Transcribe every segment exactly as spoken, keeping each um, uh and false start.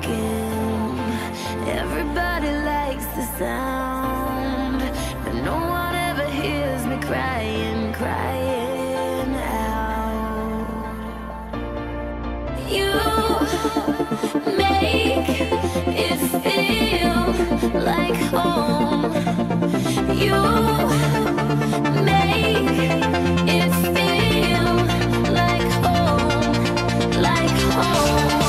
rocking. Everybody likes the sound, but no one ever hears me crying, crying out. You make it feel like home. You make it feel like home, like home.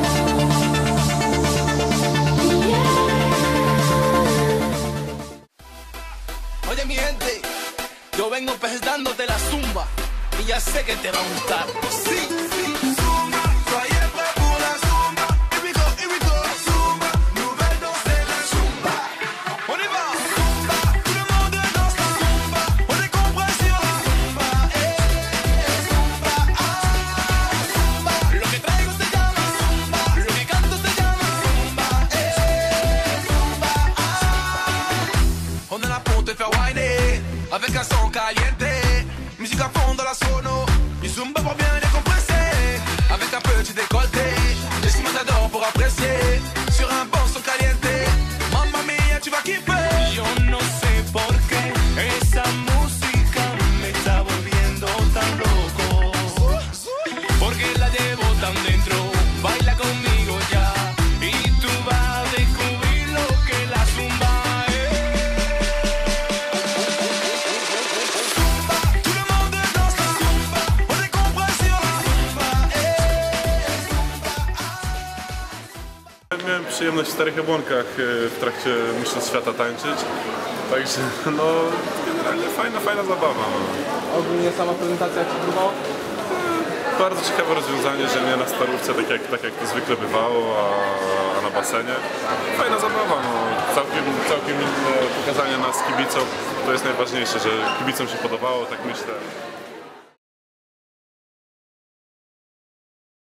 Oye mi gente, yo vengo pues dándote la zumba y ya sé que te va a gustar. Sí, sí, zumba, soyez prêts pour la zumba. Here we go, here we go, zumba, nouvelle danse de la zumba. On y va, zumba, tout le monde danse la zumba. On est compris sur la zumba, eh, zumba, ah, zumba. Lo que traigo se llama zumba, lo que canto se llama zumba, eh, zumba, ah. On est là pour te faire whiner avec un son caliente, musique à fond dans la sono, une zumba pour bien décompresser, avec un petit décolleté, laisse moi t'adore pour apprécier, sur un bon son caliente, mamma mia tu vas kiffer. Yo no sé por qué esa música me está volviendo tan loco, porque la llevo tan dentro, baila conmigo ya, y tú vas a descubrir lo que la zumba es. Miałem przyjemność w Starych Jabłonkach w trakcie Mistrzostw Świata tańczyć, także no generalnie fajna, fajna zabawa. No. Ogólnie sama prezentacja jak się podobała? Bardzo ciekawe rozwiązanie, że nie na starówce, tak jak, tak jak to zwykle bywało, a, a na basenie. Fajna zabawa, no. całkiem, całkiem inne pokazanie nas kibicom, to jest najważniejsze, że kibicom się podobało, tak myślę.